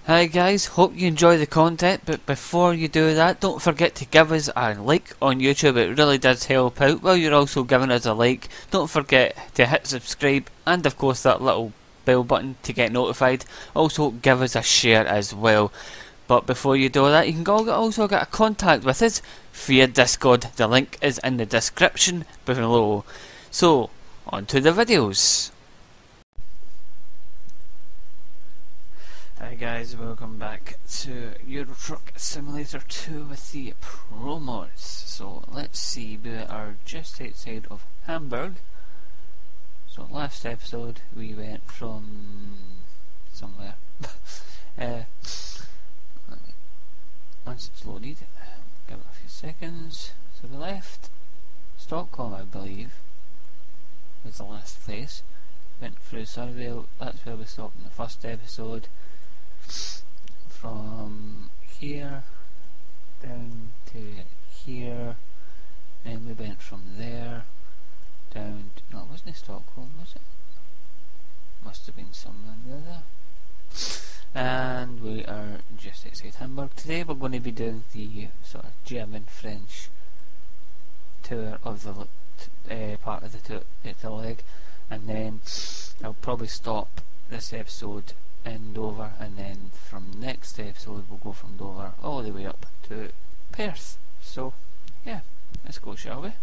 Hi guys, hope you enjoy the content, but before you do that, don't forget to give us a like on YouTube. It really does help out. While you're also giving us a like, don't forget to hit subscribe and of course that little bell button to get notified. Also give us a share as well. But before you do that, you can also get a contact with us via Discord. The link is in the description below. So, on to the videos. Hi guys, welcome back to Euro Truck Simulator 2 with the Promods. So let's see, we are just outside of Hamburg. So last episode we went from somewhere. Once it's loaded, give it a few seconds. So we left Stockholm, I believe, was the last place. Went through Sunnyvale, that's where we stopped in the first episode. From here down to here, and we went from there down to, no, it wasn't Stockholm, was it? Must have been somewhere near there. And we are just outside Hamburg. Today we're going to be doing the sort of German-French tour of the part of the leg, and then I'll probably stop this episode in Dover, and then from next episode we'll go from Dover all the way up to Perth. So yeah, let's go, shall we?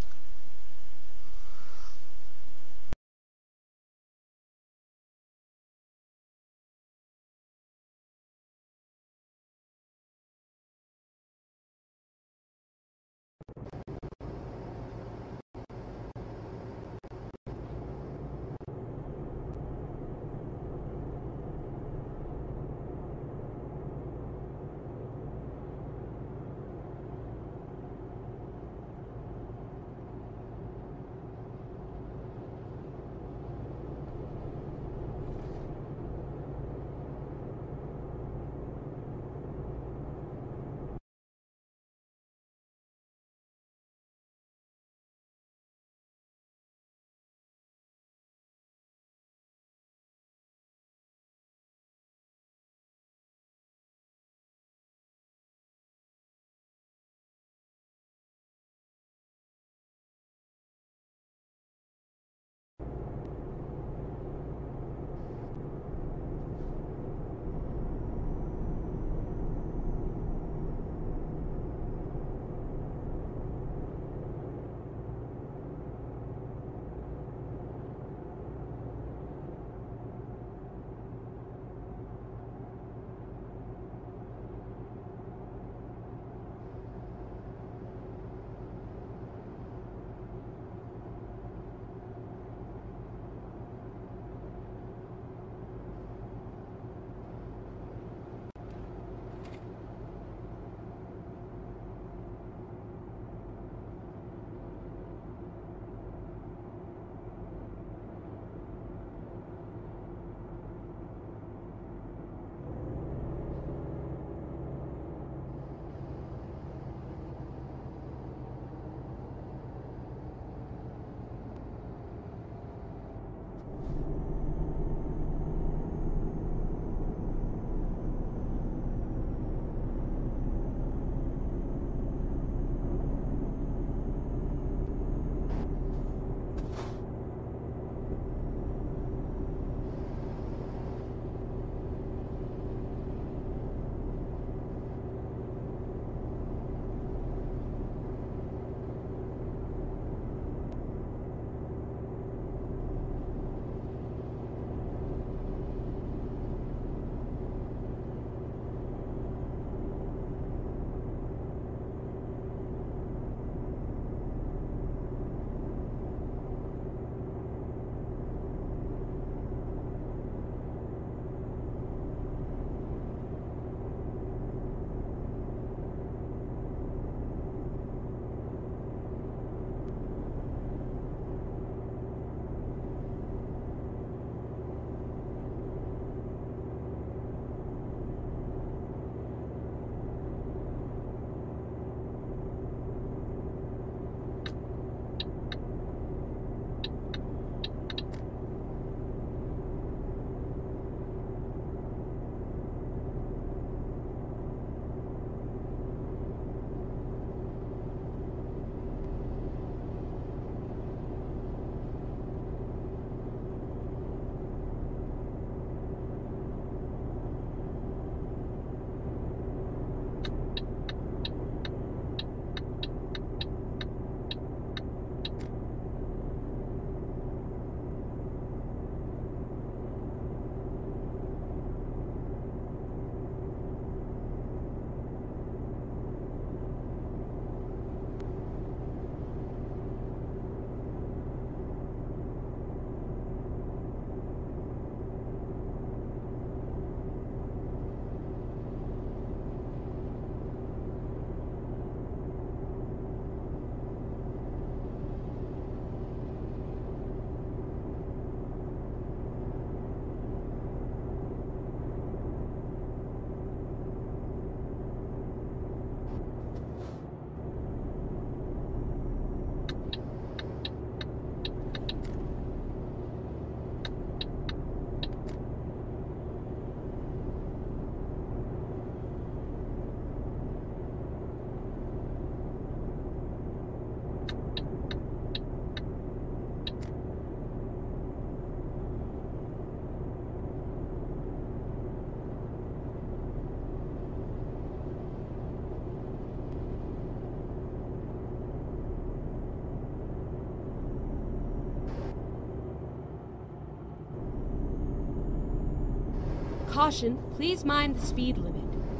Caution, please mind the speed limit.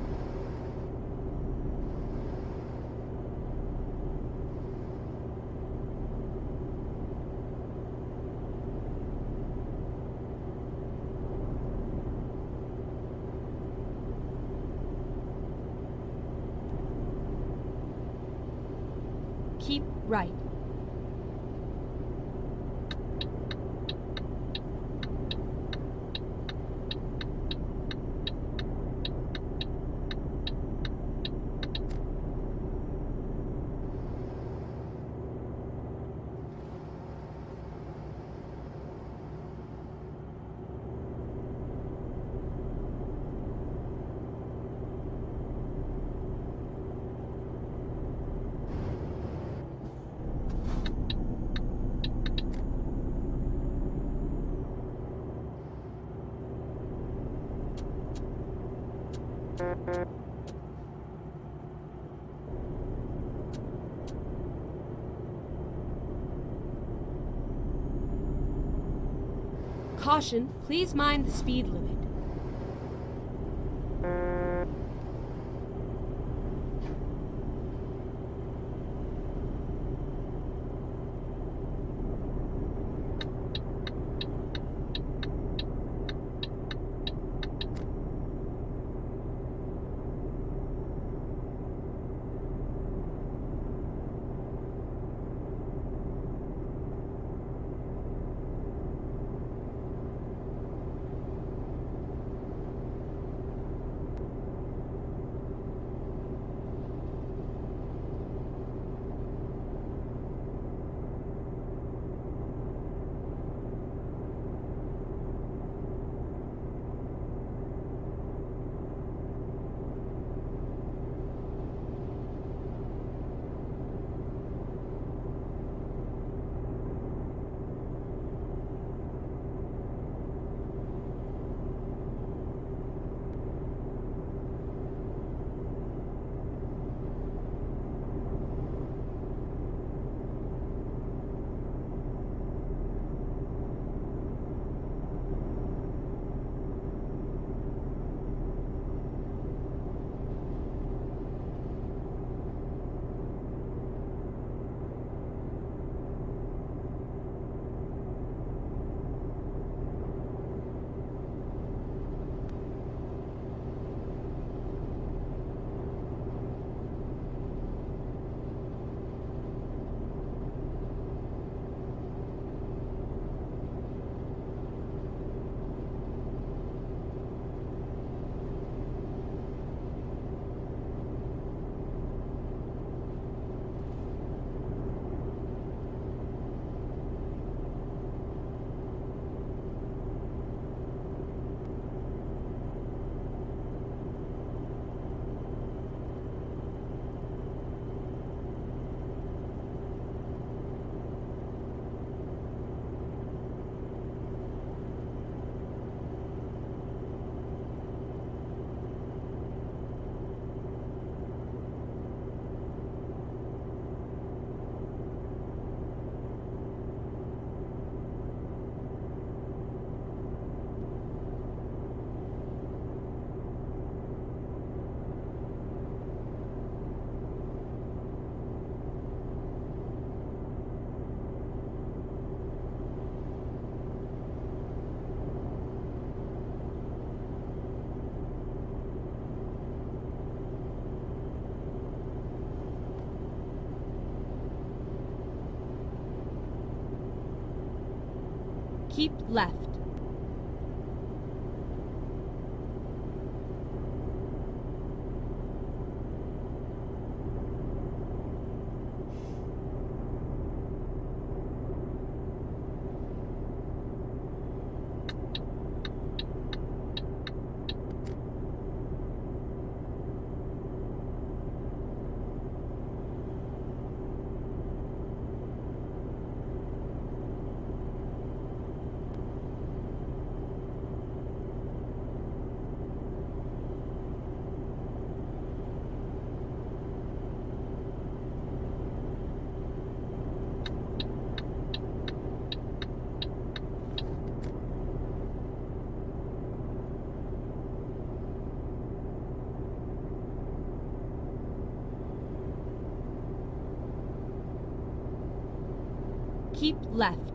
Keep right. Caution, please mind the speed limit. Keep left. Keep left.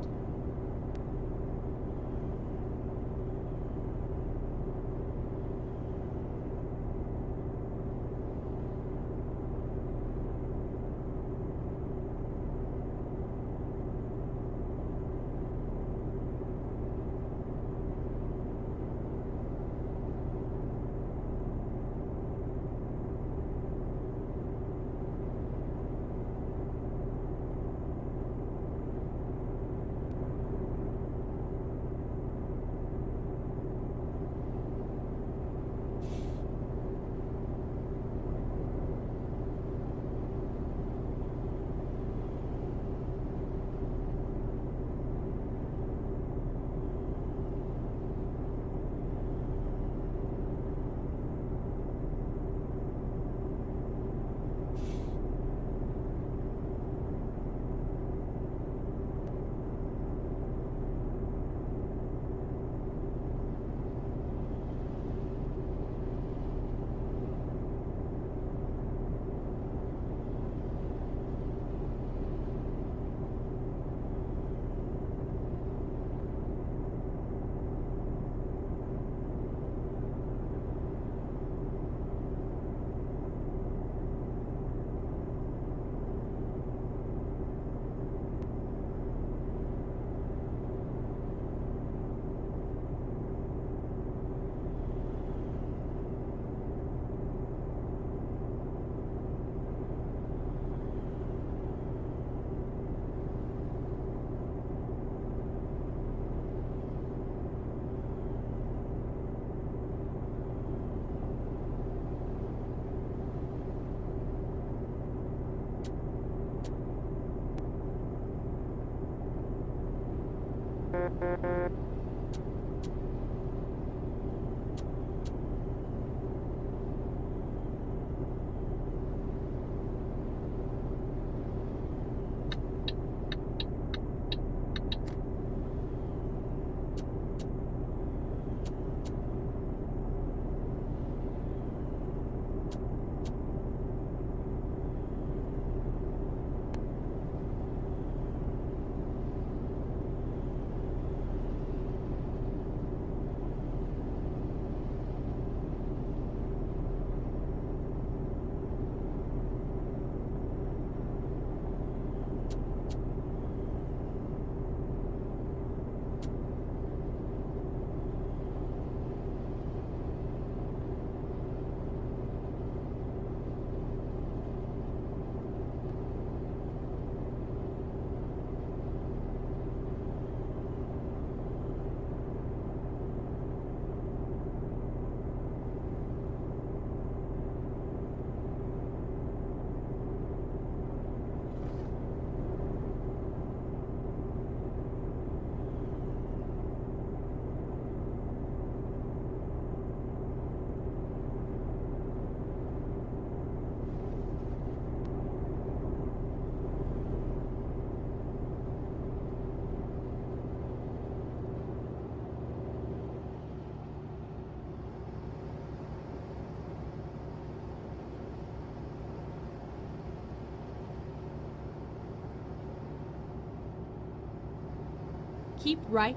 Keep right,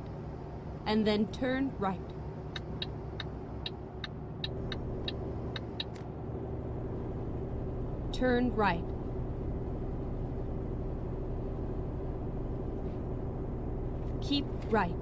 and then turn right. Turn right. Keep right.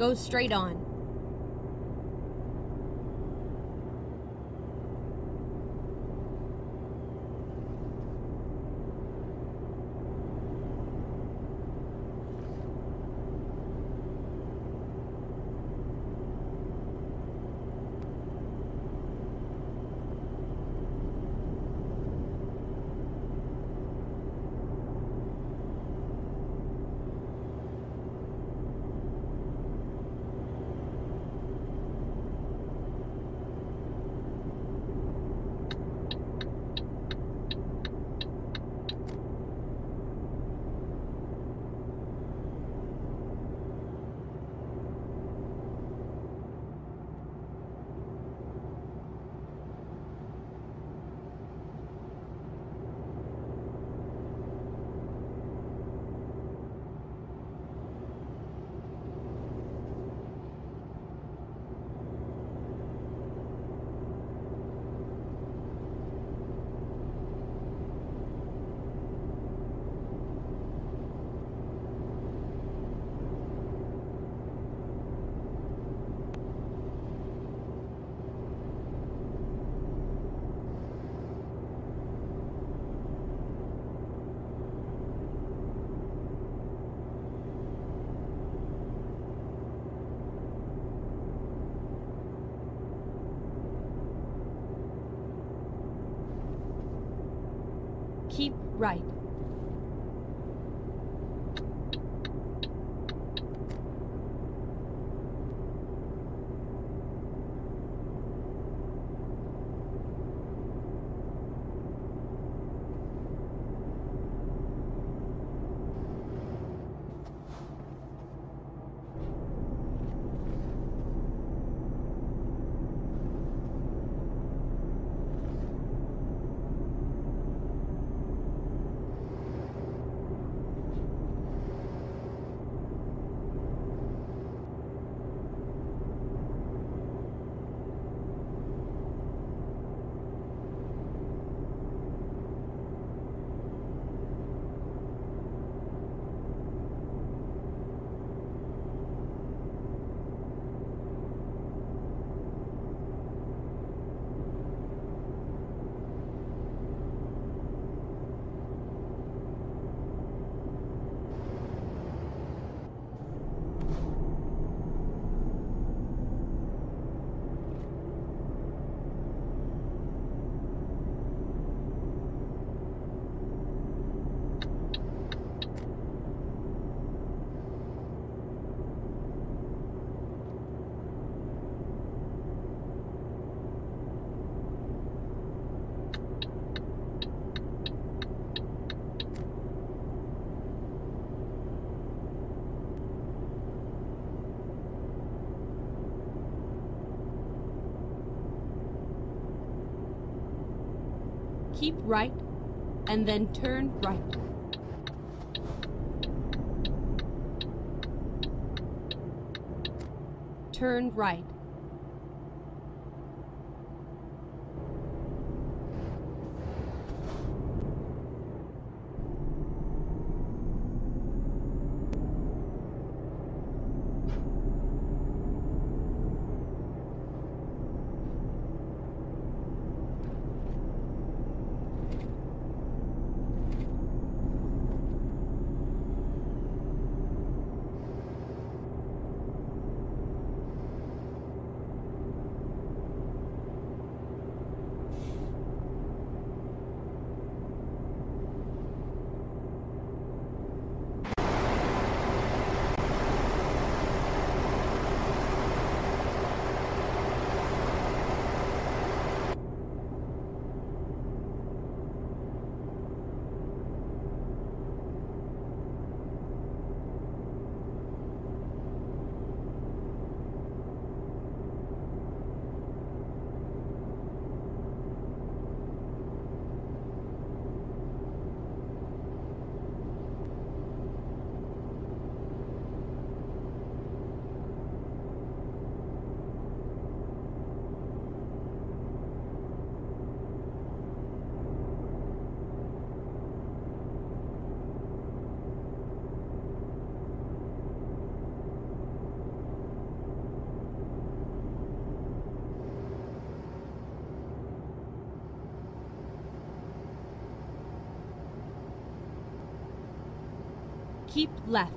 Go straight on. Keep right. Keep right, and then turn right. Turn right. Keep left.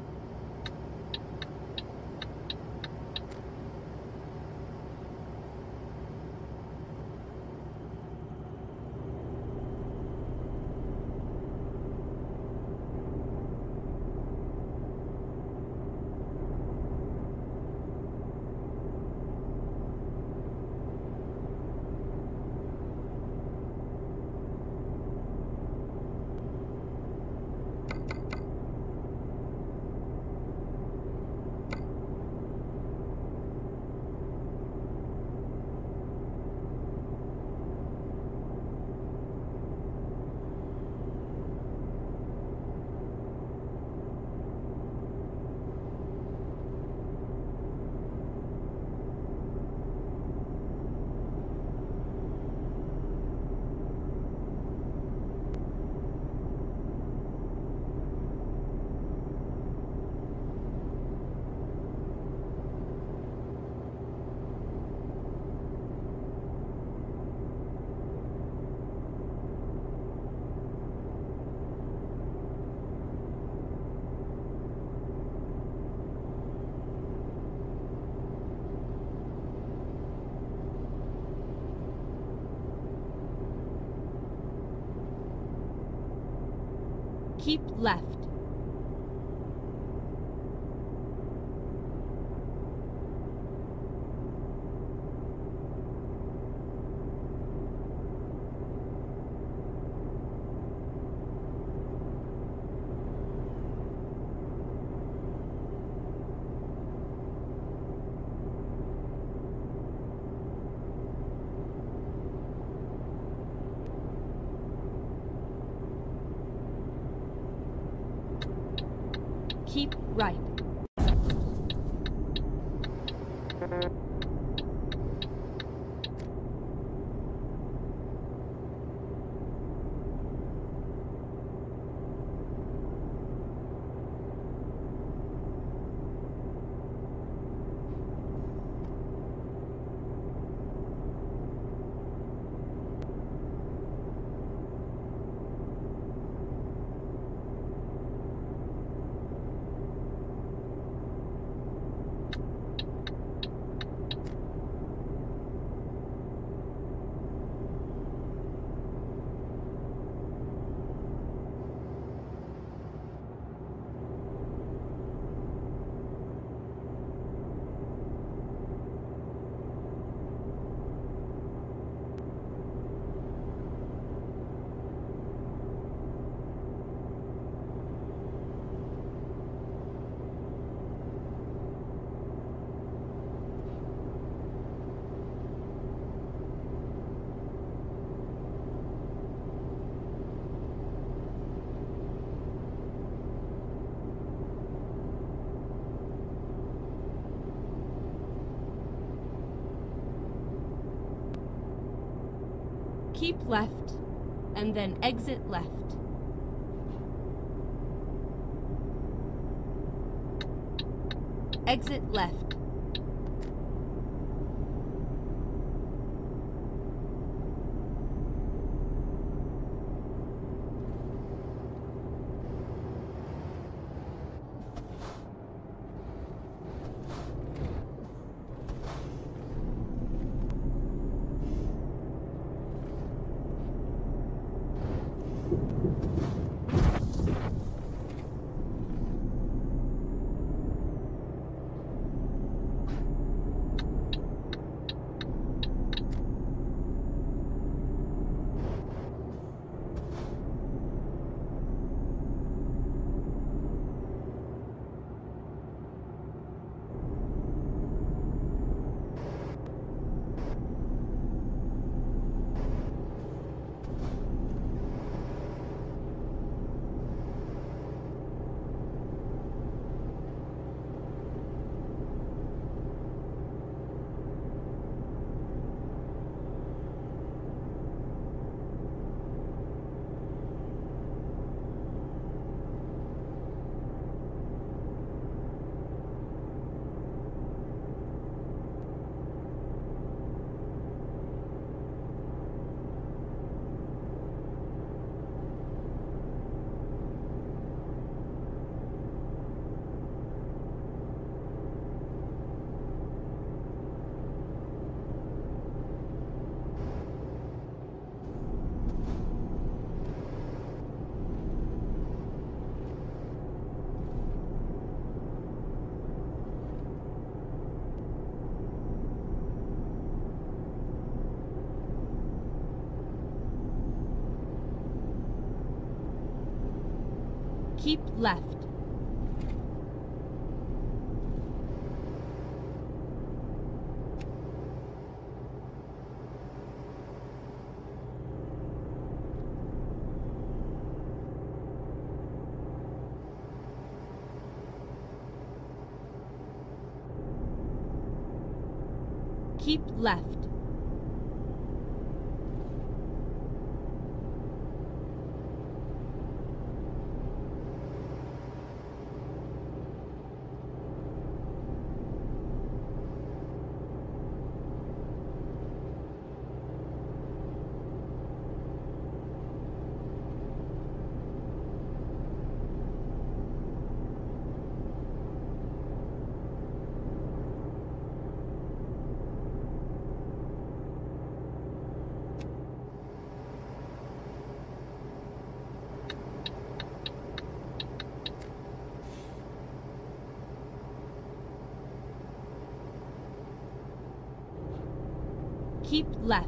Keep left. Keep right. Keep left, and then exit left. Exit left. Keep left. Keep left. Keep left.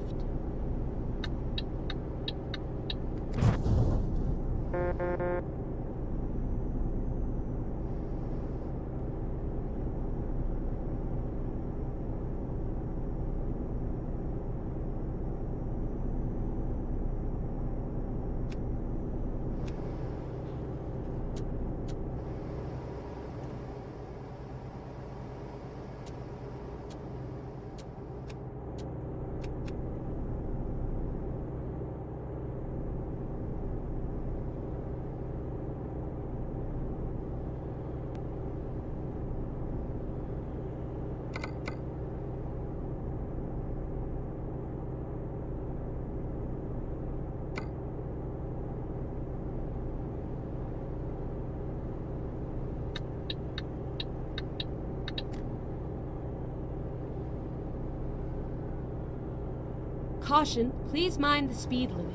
Caution, please mind the speed limit.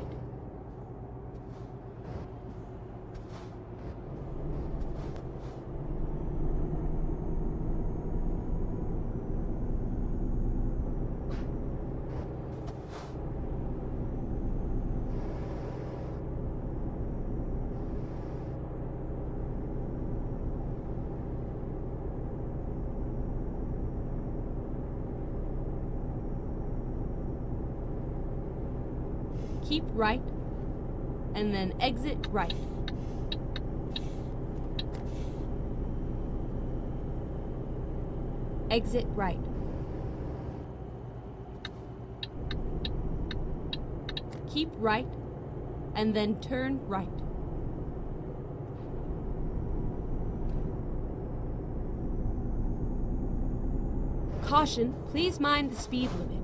Keep right, and then exit right. Exit right. Keep right, and then turn right. Caution, please mind the speed limit.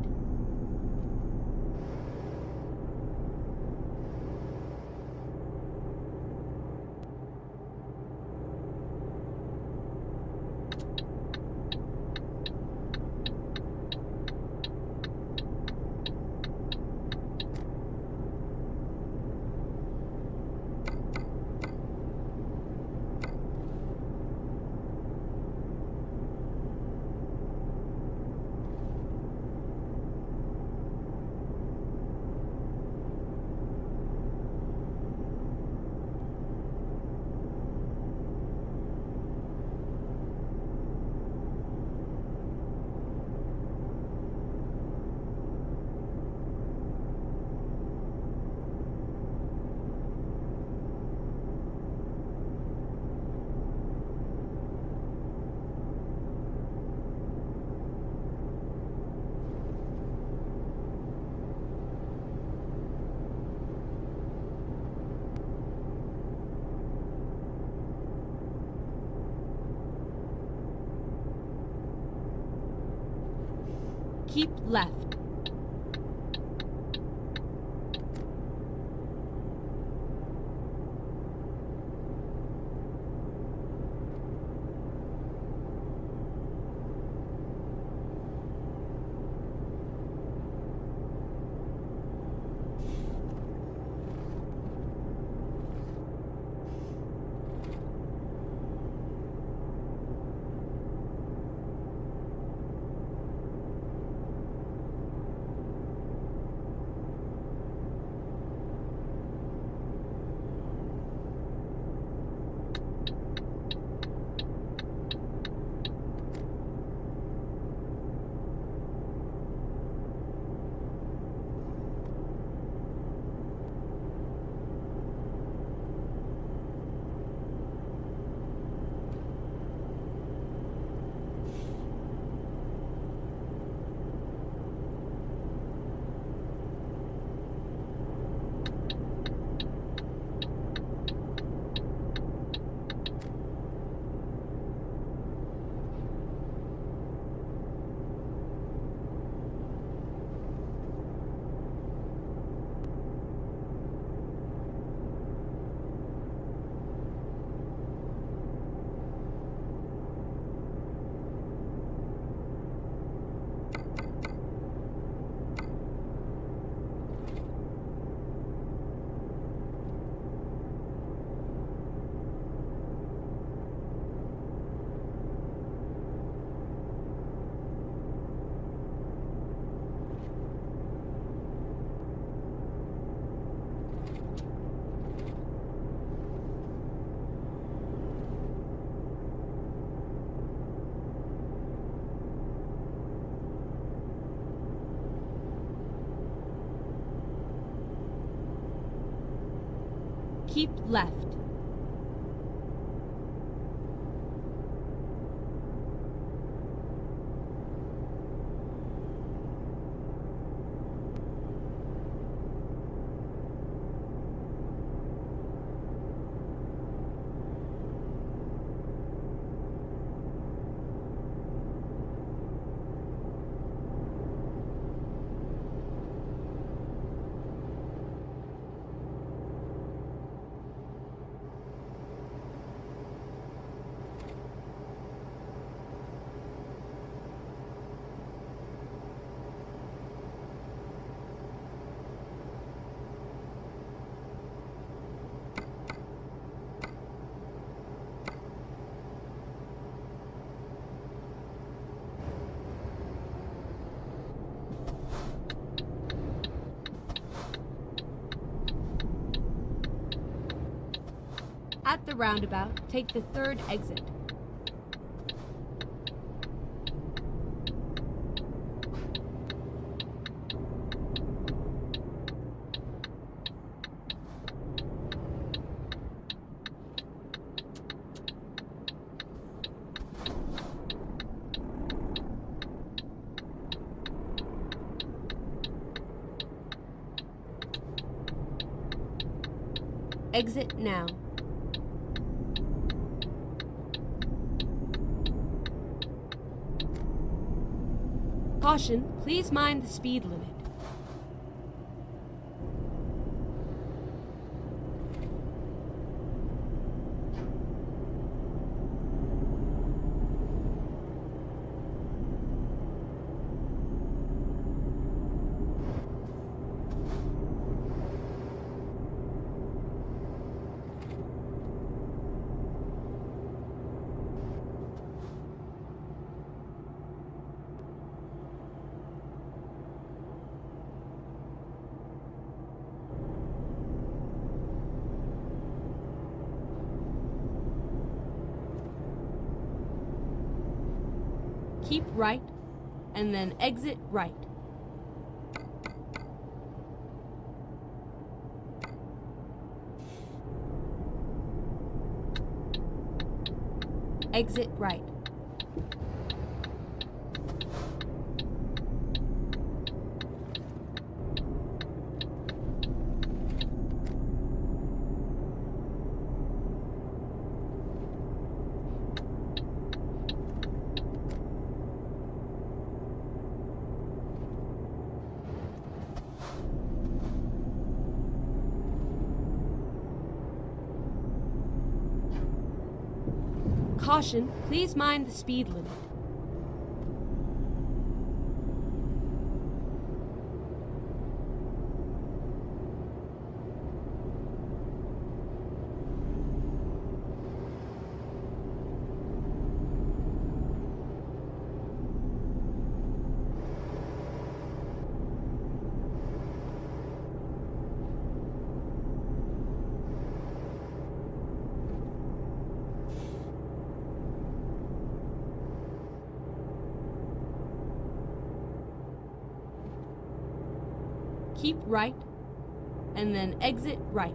Keep left. Keep left. At the roundabout, take the third exit. Exit now. Caution, please mind the speed limit. Keep right, and then exit right. Exit right. Caution, please mind the speed limit. Keep right, and then exit right.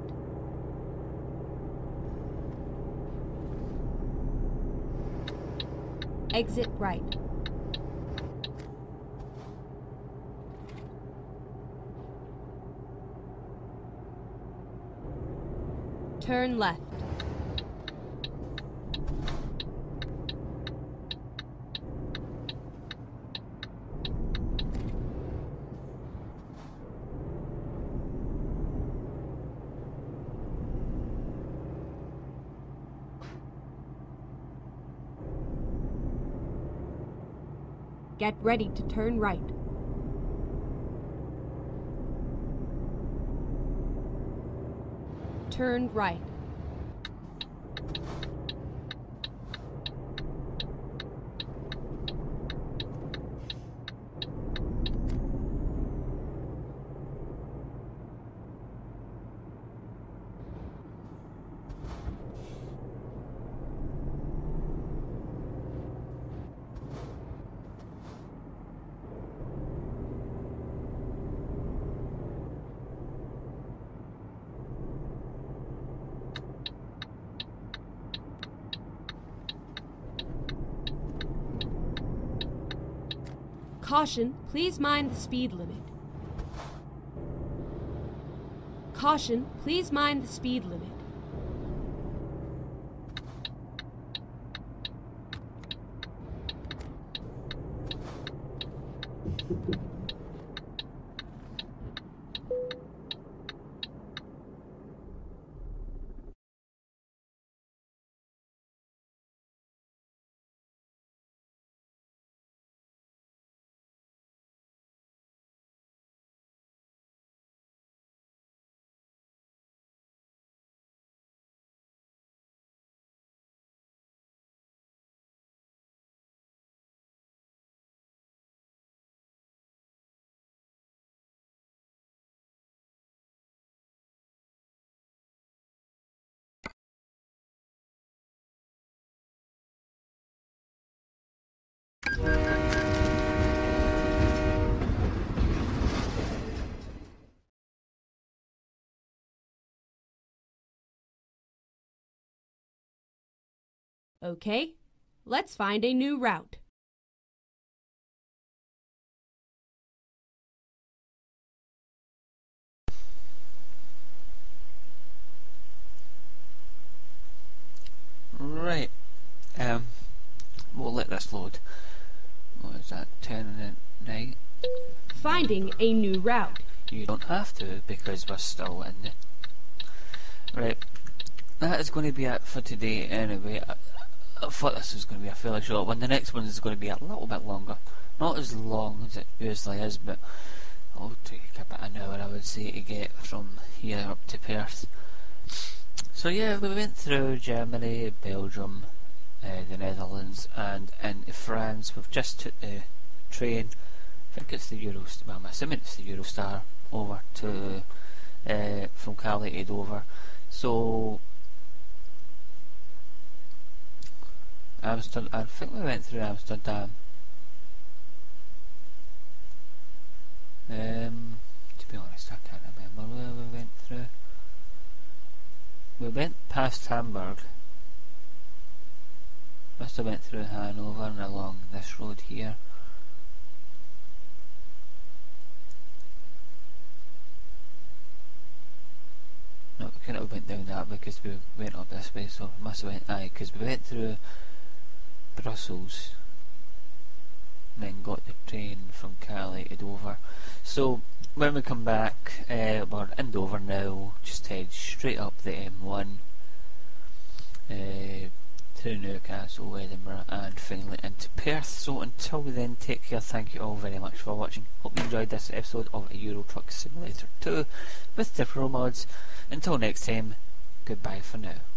Exit right. Turn left. Get ready to turn right. Turn right. Caution, please mind the speed limit. Caution, please mind the speed limit. Okay, let's find a new route. Right, we'll let this load. What is that, 10 at night? Finding a new route. You don't have to, because we're still in the... Right, that is going to be it for today anyway. I thought this was going to be a fairly short one. The next one is going to be a little bit longer. Not as long as it usually is, but it'll take about an hour, I would say, to get from here up to Perth. So yeah, we went through Germany, Belgium, the Netherlands, and into France. We've just took the train. I think it's the Eurostar. Well, I'm assuming it's the Eurostar over to from Calais to Dover. So Amsterdam. I think we went through Amsterdam. To be honest, I can't remember where we went through. We went past Hamburg. Must have went through Hanover and along this road here. No, we couldn't have went down that because we went up this way, so we must have went, because we went through Brussels and then got the train from Calais to Dover. So when we come back, we're in Dover now, just head straight up the M1 through Newcastle, Edinburgh and finally into Perth. So until then, take care, thank you all very much for watching. Hope you enjoyed this episode of Euro Truck Simulator 2 with the Promods. Until next time, goodbye for now.